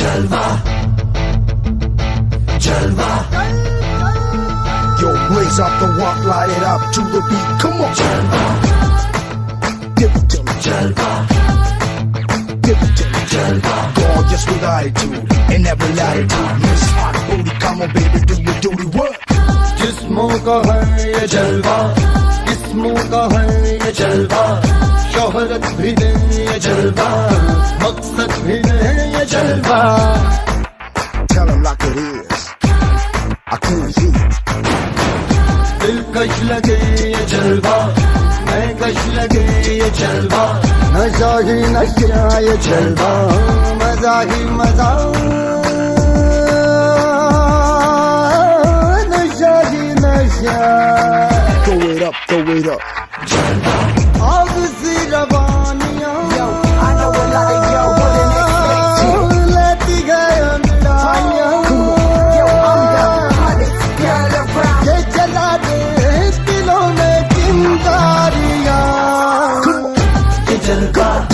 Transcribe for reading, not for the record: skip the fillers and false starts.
जलवा जलवा Yo, blaze up the walk, light it up to the beat. Come on, जलवा give it to me, जलवा give it to me. जलवा Gorgeous with attitude in every latitude. Miss Hot Booty, come on, baby, do your duty work. जिस्मों का है ये जलवा, जिस्मों का है ये जलवा, शोहरत भी दे ये जलवा, मकसद भी दे ये जलवा। Tell him like it is. I can't see it. दिलकश लगे ये जलवा, मैं कश लगे ये जलवा, नशा ही नशा ये जलवा, मजा ही मजा, नशा ही नशा। Throw it up, throw it up. जलवा आग सी रवानियां, Yo, I know a lot of y'all wanna लेती गए अंगड़ाइयां, Yo, I'm the hottest girl around. ये जला दे दिलों में चिंगारियां। ये जलवा